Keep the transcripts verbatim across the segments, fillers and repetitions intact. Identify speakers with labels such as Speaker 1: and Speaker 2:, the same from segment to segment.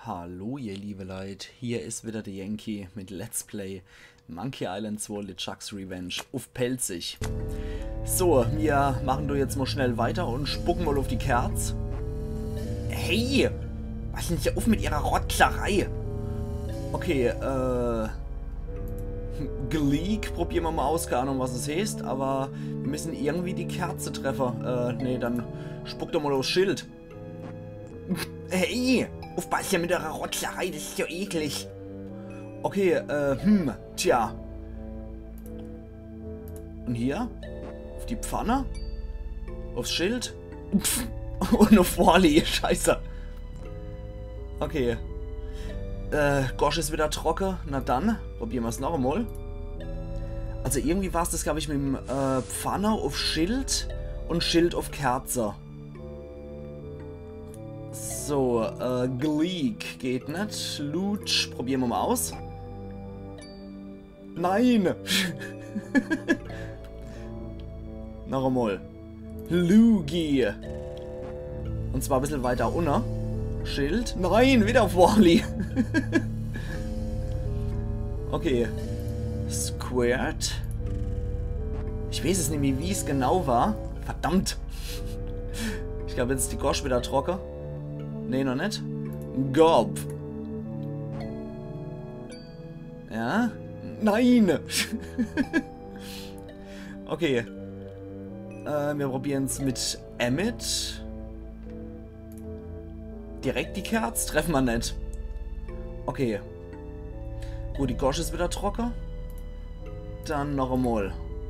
Speaker 1: Hallo ihr liebe Leute, hier ist wieder der Yankee mit Let's Play Monkey Island zwei LeChuck's Revenge auf Pelzig. So, wir machen da jetzt mal schnell weiter und spucken mal auf die Kerz. Hey, was sind hier auf mit ihrer Rottlerei? Okay, äh... Gleek, probieren wir mal aus, keine Ahnung was es heißt, aber wir müssen irgendwie die Kerze treffen. Äh, nee, dann spuck doch mal aufs Schild. Hey, aufpass ja mit eurer Rottlerei, das ist ja eklig. Okay, äh, hm, tja. Und hier? Auf die Pfanne? Aufs Schild? Und auf Wally, scheiße. Okay. Äh, Gosh ist wieder trocken. Na dann, probieren wir es noch einmal. Also irgendwie war es das, glaube ich, mit dem äh, Pfanne auf Schild und Schild auf Kerze. So, äh, Gleek geht nicht. Lutsch, probieren wir mal aus. Nein! Noch einmal. Lugi. Und zwar ein bisschen weiter unten. Schild. Nein, wieder auf Wally. Okay. Squared. Ich weiß es nicht mehr, wie es genau war. Verdammt. Ich glaube, jetzt ist die Gosh wieder trocken. Nee, noch nicht. Gob. Ja. Nein. Okay. Äh, wir probieren es mit Emmett. Direkt die Kerz treffen wir nicht. Okay. Gut, die Gosh ist wieder trocken. Dann noch einmal.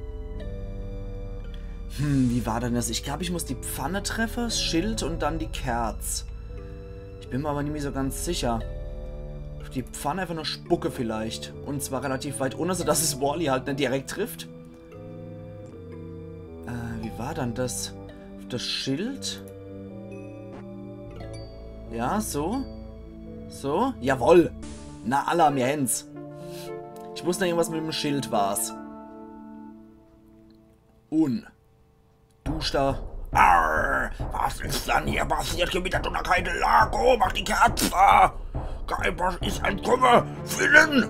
Speaker 1: Hm, wie war denn das? Ich glaube, ich muss die Pfanne treffen, das Schild und dann die Kerz. Ich bin mir aber nicht mehr so ganz sicher. Auf die Pfanne einfach nur Spucke vielleicht. Und zwar relativ weit unten, sodass es Wally halt nicht direkt trifft. Äh, wie war dann das? Auf das Schild? Ja, so. So. Jawohl. Na, Allah, mir Hens. Ich wusste noch irgendwas mit dem Schild war's. Un. Dusch da. Arr, was ist denn hier passiert? Gewittert oder keine Lago? Mach die Kerze. Geibosch ist entkommen. Finnen.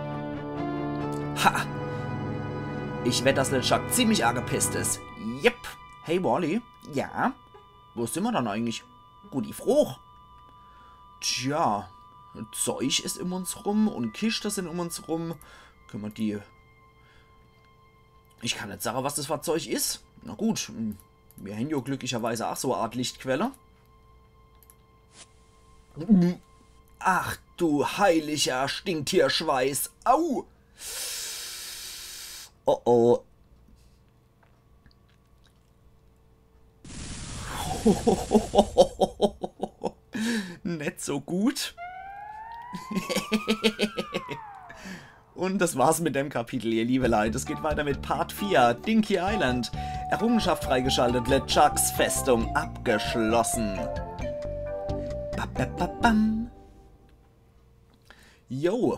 Speaker 1: Ha. Ich wette, dass LeChuck ziemlich angepisst ist. Yep. Hey, Wally. Ja? Wo sind wir dann eigentlich? Guti Fruch. Tja, Zeug ist um uns rum und Kisten sind um uns rum. Können wir die... Ich kann nicht sagen, was das für Zeug ist. Na gut, wir haben ja glücklicherweise auch so eine Art Lichtquelle. Ach du heiliger Stinktierschweiß. Au! Oh oh. Nicht so gut. Und das war's mit dem Kapitel, ihr liebe Leute. Es geht weiter mit Part vier, Dinky Island. Errungenschaft freigeschaltet, LeChuck's Festung abgeschlossen. Ba -ba -ba -bam. Yo.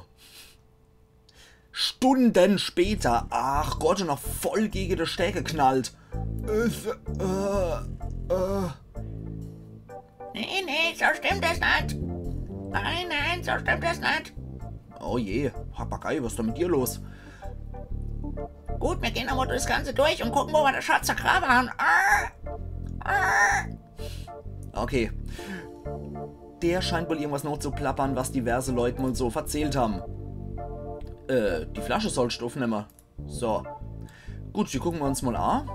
Speaker 1: Stunden später. Ach Gott, und noch voll gegen die Stege geknallt. Äh, äh, äh.
Speaker 2: Nee, nee, so stimmt das nicht. Nein, nein, so stimmt das nicht.
Speaker 1: Oh je, Papagei, was ist denn mit dir los?
Speaker 2: Gut, wir gehen aber das Ganze durch und gucken, wo wir das Schatz vergraben haben. Ah, ah.
Speaker 1: Okay. Der scheint wohl irgendwas noch zu plappern, was diverse Leute mal so verzählt haben. Äh, die Flasche soll Stoff nehmen. So. Gut, die gucken wir uns mal an.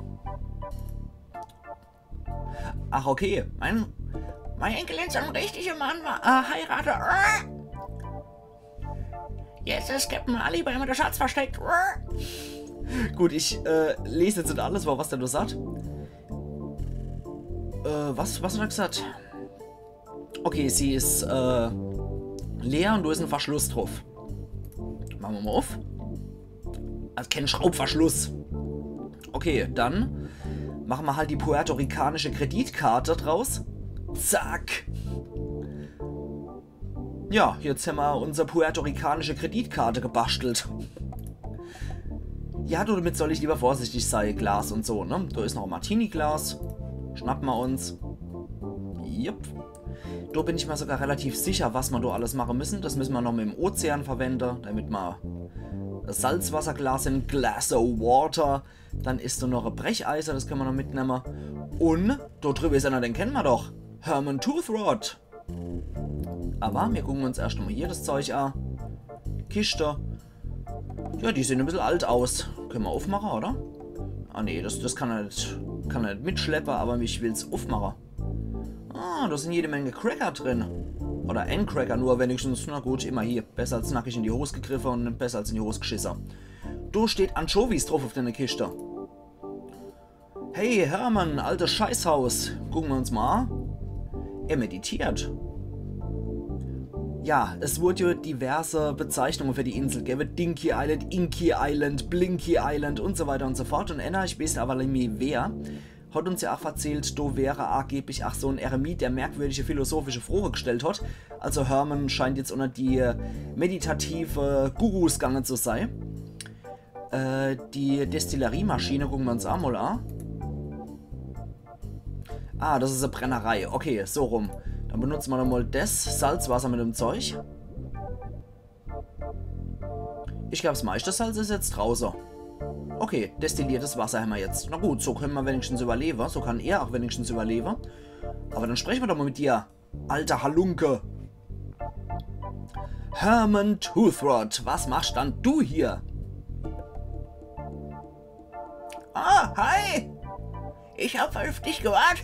Speaker 1: Ach, okay.
Speaker 2: Mein, mein Enkelin, so ein richtiger Mann, war äh, heiratet. Ah. Jetzt ist Captain Ali bei mir der Schatz versteckt. Ah.
Speaker 1: Gut, ich äh, lese jetzt nicht alles, was der da sagt. Äh, was, was hat er gesagt? Okay, sie ist äh, leer und da ist ein Verschluss drauf. Machen wir mal auf. Also kein Schraubverschluss. Okay, dann machen wir halt die puerto-ricanische Kreditkarte draus. Zack. Ja, jetzt haben wir unsere puerto-ricanische Kreditkarte gebastelt. Ja, du, damit soll ich lieber vorsichtig sein. Glas und so, ne? Da ist noch ein Martini-Glas. Schnappen wir uns. Jupp. Da bin ich mir sogar relativ sicher, was wir da alles machen müssen. Das müssen wir noch mit dem Ozean verwenden, damit wir das Salzwasserglas in Glass of Water. Dann ist da noch ein Brecheiser, das können wir noch mitnehmen. Und da drüben ist einer, den kennen wir doch. Herman Toothrod. Aber wir gucken uns erst mal hier das Zeug an. Kiste. Ja, die sehen ein bisschen alt aus. Können wir aufmachen, oder? Ah nee, das, das kann er nicht, kann er nicht mitschleppen, aber ich will es aufmachen. Ah, da sind jede Menge Cracker drin. Oder ein Cracker nur wenigstens. Na gut, immer hier. Besser als nackig in die Hose gegriffen und besser als in die Hose geschissen. Da steht Anchovies drauf auf deiner Kiste. Hey Hermann, altes Scheißhaus. Gucken wir uns mal an. Er meditiert. Ja, es wurde ja diverse Bezeichnungen für die Insel gegeben. Dinky Island, Inky Island, Blinky Island und so weiter und so fort. Und Anna, ich weiß aber nicht mehr wer, hat uns ja auch erzählt, da wäre angeblich auch so ein Eremit, der merkwürdige philosophische Fragen gestellt hat. Also Herman scheint jetzt unter die meditative Gurus gegangen zu sein. Äh, die Destilleriemaschine, gucken wir uns auch mal an. Ah, das ist eine Brennerei. Okay, so rum. Dann benutzen wir nochmal das Salzwasser mit dem Zeug. Ich glaube, das meiste Salz ist jetzt draußen. Okay, destilliertes Wasser haben wir jetzt. Na gut, so können wir wenigstens überleben. So kann er auch wenigstens überleben. Aber dann sprechen wir doch mal mit dir, alter Halunke. Herman Toothrod, was machst dann du hier?
Speaker 2: Ah, hi! Ich hab auf dich gewartet.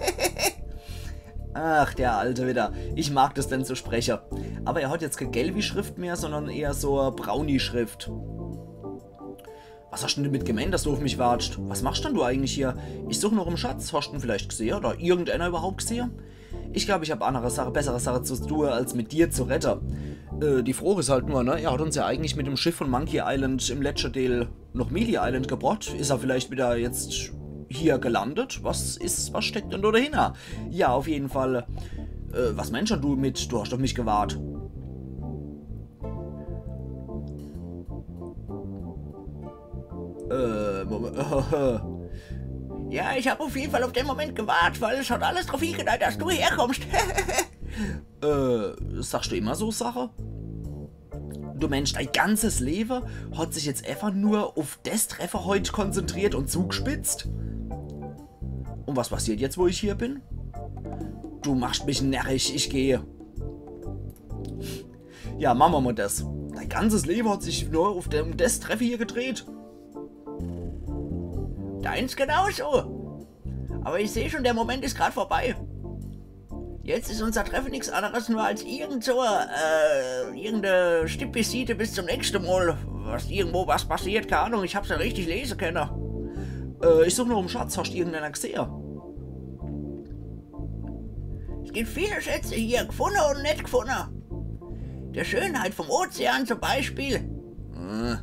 Speaker 1: Ach, der Alte wieder. Ich mag das denn zu sprechen. Aber er hat jetzt keine Gelbi-Schrift mehr, sondern eher so eine Brownie-Schrift. Was hast du denn damit gemeint, dass du auf mich wartest? Was machst denn du eigentlich hier? Ich suche noch einen Schatz. Hast du ihn vielleicht gesehen? Oder irgendeiner überhaupt gesehen? Ich glaube, ich habe andere Sache, bessere Sache zu tun, als mit dir zu retten. Äh, die Frage ist halt nur, ne? Er hat uns ja eigentlich mit dem Schiff von Monkey Island im letzten Teil noch Mealy Island gebracht. Ist er vielleicht wieder jetzt hier gelandet? Was ist, was steckt denn da dahinter? Ja, auf jeden Fall. Äh, was meinst du mit? Du hast auf mich gewartet. Äh, Moment.
Speaker 2: Ja, ich habe auf jeden Fall auf den Moment gewartet, weil es hat alles drauf hingedeutet, dass du herkommst.
Speaker 1: äh, sagst du immer so Sache? Du Mensch, dein ganzes Leben hat sich jetzt einfach nur auf das Treffer heute konzentriert und zugespitzt? Und was passiert jetzt, wo ich hier bin? Du machst mich närrisch, ich gehe. Ja, machen wir mal das. Dein ganzes Leben hat sich nur auf dem das Treffer hier gedreht.
Speaker 2: Deins genauso. Aber ich sehe schon, der Moment ist gerade vorbei. Jetzt ist unser Treffen nichts anderes nur als irgend so, äh, irgendeine Stippvisite bis zum nächsten Mal. Was irgendwo was passiert, keine Ahnung, ich hab's ja richtig lesen können.
Speaker 1: Äh, ich suche noch einen Schatz, hast du irgendeiner gesehen?
Speaker 2: Es gibt viele Schätze hier, gefunden und nicht gefunden. Der Schönheit vom Ozean zum Beispiel.
Speaker 1: Äh.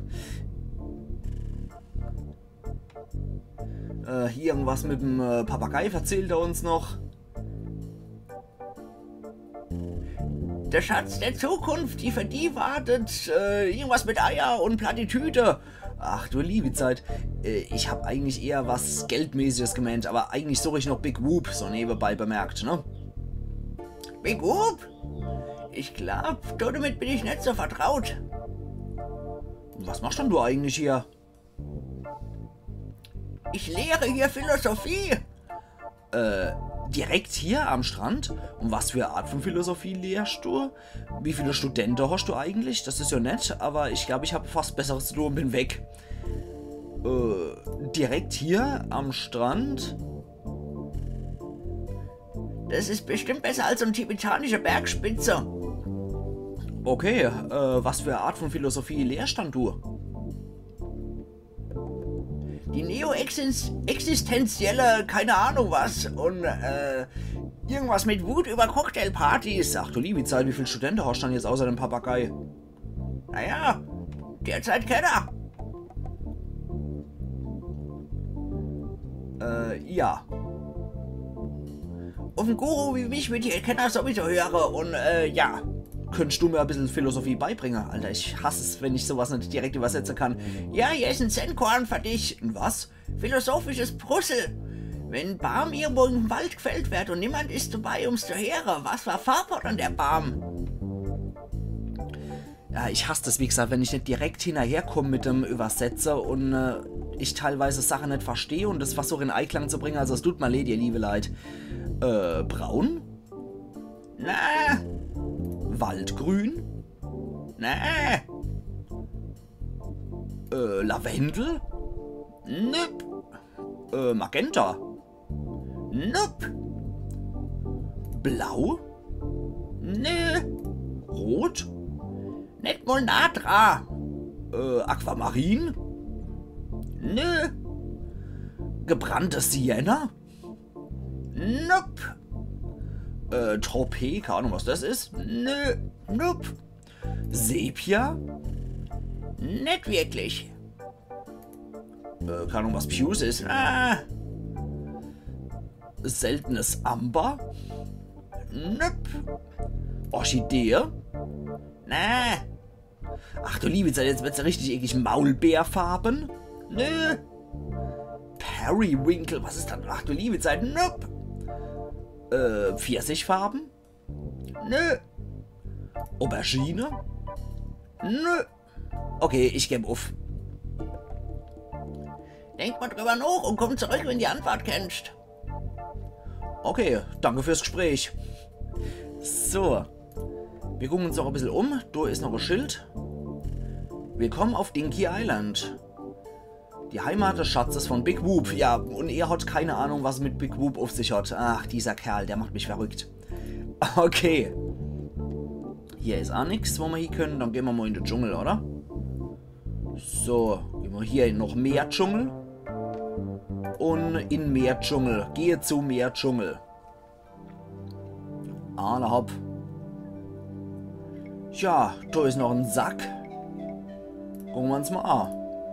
Speaker 1: Äh, hier irgendwas mit dem äh, Papagei erzählt er uns noch.
Speaker 2: Der Schatz der Zukunft, die für die wartet, äh, irgendwas mit Eier und Plattitüde.
Speaker 1: Ach du liebe Zeit, äh, ich habe eigentlich eher was Geldmäßiges gemeint, aber eigentlich suche ich noch Big Whoop, so nebenbei bemerkt, ne?
Speaker 2: Big Whoop? Ich glaub, damit bin ich nicht so vertraut.
Speaker 1: Was machst denn du eigentlich hier?
Speaker 2: Ich lehre hier Philosophie.
Speaker 1: Äh, direkt hier am Strand? Und was für eine Art von Philosophie lehrst du? Wie viele Studenten hast du eigentlich? Das ist ja nett, aber ich glaube, ich habe fast Besseres zu tun und bin weg. Äh, direkt hier am Strand?
Speaker 2: Das ist bestimmt besser als so eine tibetanische Bergspitze.
Speaker 1: Okay, äh, was für eine Art von Philosophie lehrst dann du?
Speaker 2: Die neo-existenzielle, keine Ahnung was, und äh, irgendwas mit Wut über Cocktailpartys.
Speaker 1: Ach du liebe Zeit, wie viele Studenten hast du dann jetzt außer dem Papagei?
Speaker 2: Naja, derzeit keiner.
Speaker 1: Äh, ja.
Speaker 2: Auf einen Guru wie mich wird die Kenner sowieso hören und äh, ja.
Speaker 1: Könntest du mir ein bisschen Philosophie beibringen? Alter, ich hasse es, wenn ich sowas nicht direkt übersetzen kann.
Speaker 2: Ja, hier ist ein Zen-Korn für dich.
Speaker 1: Und was?
Speaker 2: Philosophisches Puzzle. Wenn ein Baum irgendwo im Wald gefällt wird und niemand ist dabei, ums zu hören, was war Farbe an der Baum?
Speaker 1: Ja, ich hasse das, wie gesagt, wenn ich nicht direkt hinterherkomme mit dem Übersetzer und äh, ich teilweise Sachen nicht verstehe und das versuche in Einklang zu bringen. Also es tut mir leid, ihr liebe Leid. Äh, braun?
Speaker 2: Na,
Speaker 1: Waldgrün?
Speaker 2: na,
Speaker 1: Äh, Lavendel?
Speaker 2: nüpp,
Speaker 1: Äh, Magenta?
Speaker 2: nüpp,
Speaker 1: Blau?
Speaker 2: nö,
Speaker 1: Rot?
Speaker 2: nicht mal nah dran,
Speaker 1: Äh, Aquamarin?
Speaker 2: nö,
Speaker 1: Gebranntes Sienna?
Speaker 2: nüpp,
Speaker 1: Äh, Tropé, keine Ahnung, was das ist.
Speaker 2: nö, nüpp,
Speaker 1: Sepia?
Speaker 2: nicht wirklich.
Speaker 1: Äh, keine Ahnung, was Puce ist.
Speaker 2: Ah,
Speaker 1: Seltenes Amber?
Speaker 2: nüpp,
Speaker 1: Orchidee?
Speaker 2: na,
Speaker 1: Ach du liebe Zeit, jetzt wird's ja richtig eklig. Maulbeerfarben?
Speaker 2: nö,
Speaker 1: Periwinkle, was ist das? Ach du liebe Zeit,
Speaker 2: nüpp,
Speaker 1: äh, Pfirsichfarben?
Speaker 2: nö,
Speaker 1: Aubergine?
Speaker 2: nö.
Speaker 1: Okay, ich gebe auf.
Speaker 2: Denk mal drüber nach und komm zurück, wenn du die Antwort kennst.
Speaker 1: Okay, danke fürs Gespräch. So. Wir gucken uns noch ein bisschen um. Da ist noch ein Schild. Willkommen auf Dinky Island. Die Heimat des Schatzes von Big Whoop. Ja, und er hat keine Ahnung, was es mit Big Whoop auf sich hat. Ach, dieser Kerl, der macht mich verrückt. Okay. Hier ist auch nichts, wo wir hier können. Dann gehen wir mal in den Dschungel, oder? So, gehen wir hier in noch mehr Dschungel. Und in mehr Dschungel. Gehe zu mehr Dschungel. Ah, da hopp. Ja, da ist noch ein Sack. Gucken wir uns mal an.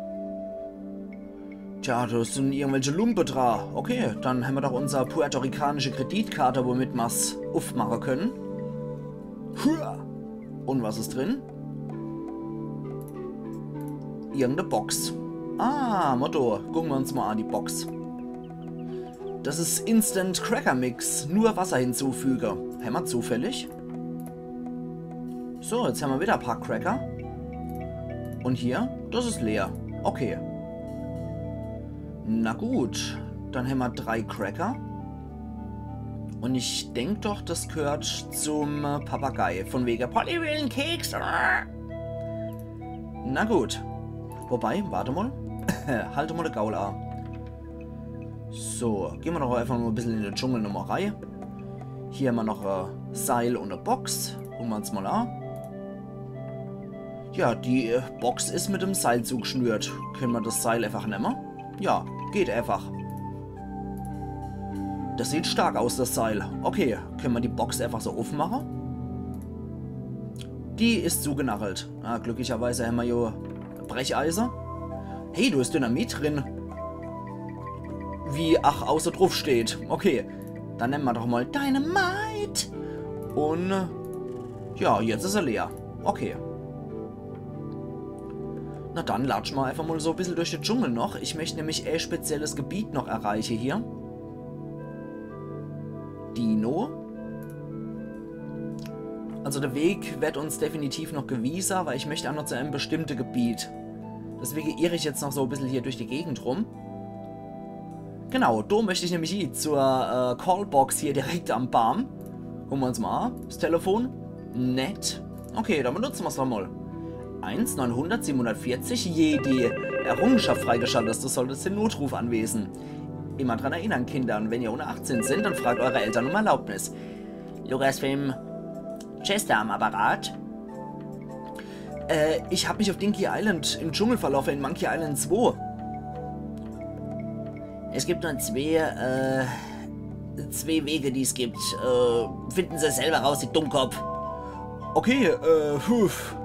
Speaker 1: Tja, da sind irgendwelche Lumpe dran. Okay, dann haben wir doch unsere puerto-ricanische Kreditkarte, womit wir es aufmachen können. Und was ist drin? Irgendeine Box. Ah, Motto. Gucken wir uns mal an die Box. Das ist Instant Cracker Mix. Nur Wasser hinzufügen. Haben wir zufällig? So, jetzt haben wir wieder ein paar Cracker. Und hier, das ist leer. Okay. Na gut. Dann haben wir drei Cracker. Und ich denke doch, das gehört zum Papagei. Von wegen Polly will einen Keks. Na gut. Wobei, warte mal. Halte mal eine Gaul an. So, gehen wir doch einfach mal ein bisschen in den Dschungel nochmal rein. Hier haben wir noch ein Seil und eine Box. Gucken wir uns mal an. Ja, die Box ist mit dem Seil zugeschnürt. Können wir das Seil einfach nehmen? Ja, geht einfach. Das sieht stark aus, das Seil. Okay, können wir die Box einfach so aufmachen? Die ist zugenagelt. Ah, glücklicherweise haben wir hier Brecheisen. Hey, du hast Dynamit drin. Wie, ach, außer drauf steht. Okay, dann nennen wir doch mal Dynamite. Und, ja, jetzt ist er leer. Okay. Na dann latschen wir einfach mal so ein bisschen durch den Dschungel noch. Ich möchte nämlich ein spezielles Gebiet noch erreichen hier. Dino. Also der Weg wird uns definitiv noch gewiesen, weil ich möchte auch noch zu einem bestimmten Gebiet. Deswegen irre ich jetzt noch so ein bisschen hier durch die Gegend rum. Genau, da möchte ich nämlich hin, zur äh, Callbox hier direkt am Baum. Gucken wir uns mal an. Das Telefon. Nett. Okay, dann benutzen wir es doch mal. eins neunhundert siebenhundertvierzig, jede Errungenschaft freigeschaltet. Das solltest den Notruf anwesen. Immer dran erinnern, Kinder. Und wenn ihr unter achtzehn sind, dann fragt eure Eltern um Erlaubnis. Lucasfilm Chester am Apparat. Äh, ich habe mich auf Dinky Island im Dschungel verlaufen, in Monkey Island zwei.
Speaker 2: Es gibt nur zwei, äh, zwei Wege, die es gibt. Äh, finden Sie selber raus, die Dummkopf.
Speaker 1: Okay, äh, puh.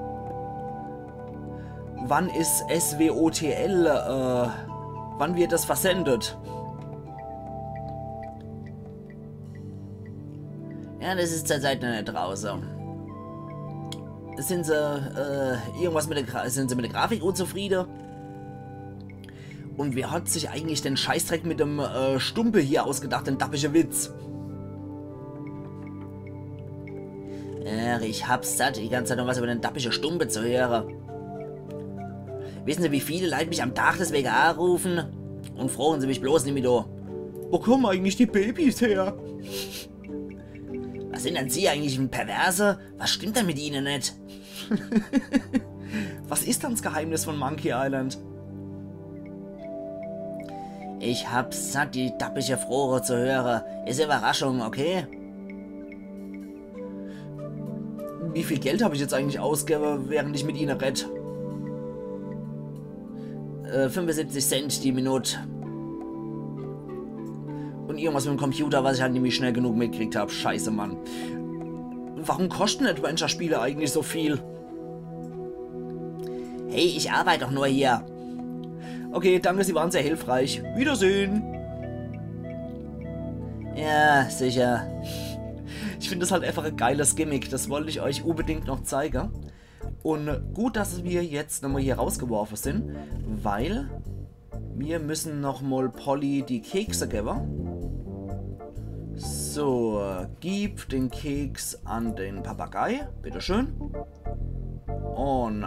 Speaker 1: Wann ist S W O T L, äh, wann wird das versendet?
Speaker 2: Ja, das ist zurzeit noch nicht draußen. Sind Sie, äh, irgendwas mit der, Gra sind Sie mit der Grafik unzufrieden?
Speaker 1: Und wer hat sich eigentlich den Scheißdreck mit dem äh, Stumpe hier ausgedacht, den dappische Witz?
Speaker 2: Ach, ich hab's satt, die ganze Zeit noch was über den dappische Stumpe zu hören. Wissen Sie, wie viele Leute mich am Tag deswegen anrufen? Und fragen Sie mich bloß nicht mehr da.
Speaker 1: Wo kommen eigentlich die Babys her?
Speaker 2: Was sind denn Sie eigentlich, ein Perverse? Was stimmt denn mit Ihnen nicht?
Speaker 1: Was ist dann das Geheimnis von Monkey Island?
Speaker 2: Ich hab's satt, die dappische Frohre zu hören. Ist Überraschung, okay?
Speaker 1: Wie viel Geld habe ich jetzt eigentlich ausgegeben, während ich mit Ihnen rede?
Speaker 2: Äh, fünfundsiebzig Cent die Minute. Und irgendwas mit dem Computer, was ich halt nämlich schnell genug mitgekriegt habe. Scheiße, Mann.
Speaker 1: Warum kosten Adventure-Spiele eigentlich so viel?
Speaker 2: Hey, ich arbeite doch nur hier.
Speaker 1: Okay, danke, Sie waren sehr hilfreich. Wiedersehen.
Speaker 2: Ja, sicher.
Speaker 1: Ich finde das halt einfach ein geiles Gimmick. Das wollte ich euch unbedingt noch zeigen. Und gut, dass wir jetzt nochmal hier rausgeworfen sind, weil wir müssen nochmal Polly die Kekse geben. So, gib den Keks an den Papagei. Bitteschön. Und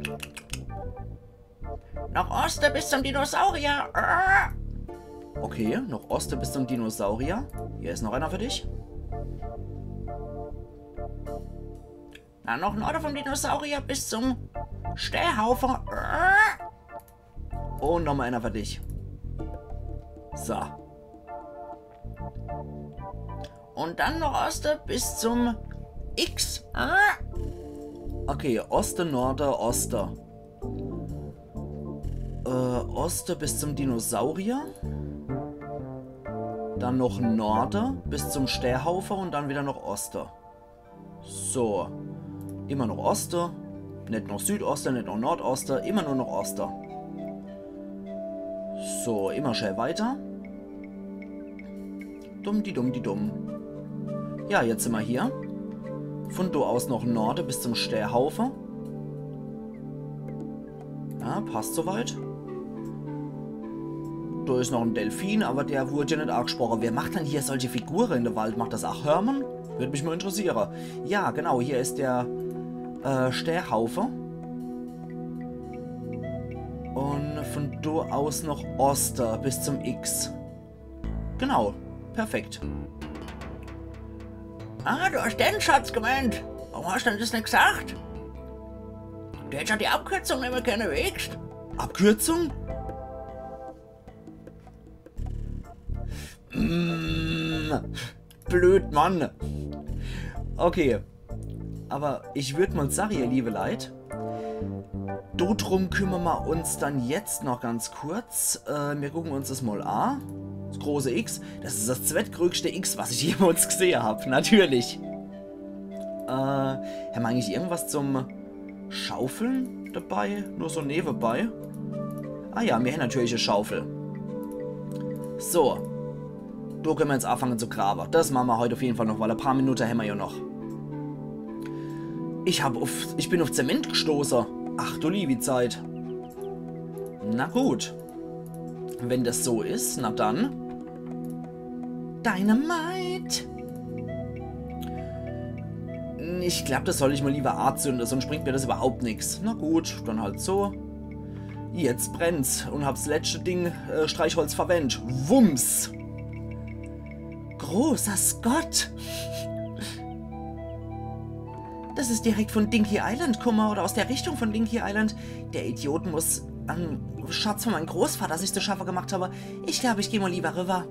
Speaker 2: nach Osten bis zum Dinosaurier.
Speaker 1: Okay, noch Osten bis zum Dinosaurier. Hier ist noch einer für dich.
Speaker 2: Na, noch Norden vom Dinosaurier bis zum Stellhaufen.
Speaker 1: Und nochmal einer für dich. So.
Speaker 2: Und dann noch Osten bis zum X.
Speaker 1: Okay, Osten, Norden, Osten. Äh, Osten bis zum Dinosaurier. Dann noch Norden bis zum Stellhaufen und dann wieder noch Osten. So. Immer noch Osten. Nicht noch Südosten, nicht noch Nordosten. Immer nur noch Osten. So, immer schnell weiter. Dumm, die dumm, die dumm. Ja, jetzt sind wir hier. Von da aus noch Norden bis zum Stellhaufen. Ja, passt soweit. Da ist noch ein Delfin, aber der wurde ja nicht angesprochen. Wer macht dann hier solche Figuren in der Wald? Macht das auch Hermann? Würde mich mal interessieren. Ja, genau, hier ist der äh, Stellhaufen. Und von da aus noch Oster bis zum X. Genau, perfekt.
Speaker 2: Ah, du hast den Schatz gemeint. Warum hast du denn das nicht gesagt? Du hättest ja die Abkürzung nicht mehr kennen, wächst.
Speaker 1: Abkürzung? Mm, blöd, Mann. Okay. Aber ich würde mal sagen, ihr liebe Leute, drum kümmern wir uns dann jetzt noch ganz kurz. Äh, wir gucken uns das mal an. Das große X. Das ist das zweitgrößte X, was ich jemals gesehen habe. Natürlich. Äh, haben wir eigentlich irgendwas zum Schaufeln dabei? Nur so nebenbei? Ah ja, wir haben natürlich eine Schaufel. So. Da können wir jetzt anfangen zu graben. Das machen wir heute auf jeden Fall noch, weil ein paar Minuten haben wir ja noch. Ich, hab auf, ich bin auf Zement gestoßen. Ach du liebe Zeit. Na gut. Wenn das so ist, na dann. Dynamite. Ich glaube, das soll ich mal lieber anzünden, sonst bringt mir das überhaupt nichts. Na gut, dann halt so. Jetzt brennt's und hab's letzte Ding äh, Streichholz verwendet. Wumms. Großer Scott. Das ist direkt von Dinky Island, guck mal, oder aus der Richtung von Dinky Island. Der Idiot muss an Schatz von meinem Großvater sich zu schaffen gemacht habe. Ich glaube, ich gehe mal lieber rüber.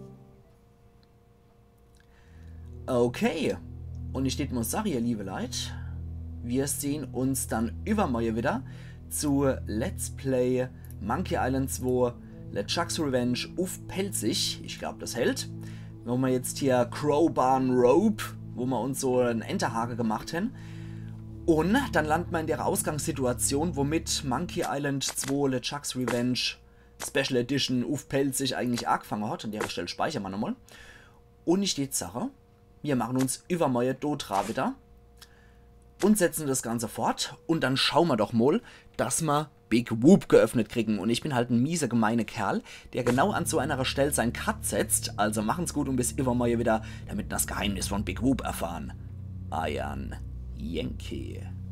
Speaker 1: Okay. Und ich steht muss sagen, ihr liebe Leute, wir sehen uns dann übermorgen wieder zu Let's Play Monkey Island zwei LeChuck's Revenge auf Pelzig. Ich glaube, das hält. Wenn wir jetzt hier Crowbar Rope, wo wir uns so einen Enterhake gemacht haben. Und dann landen wir in der Ausgangssituation, womit Monkey Island zwei LeChuck's Revenge Special Edition auf Pelzig eigentlich angefangen hat. An der Stelle speichern wir nochmal. Und ich steht Sache. Wir machen uns übermorgen Dotra wieder und setzen das Ganze fort. Und dann schauen wir doch mal, dass wir Big Whoop geöffnet kriegen. Und ich bin halt ein mieser, gemeiner Kerl, der genau an so einer Stelle seinen Cut setzt. Also machen's gut und bis immer wieder, damit das Geheimnis von Big Whoop erfahren. Iron Yankee.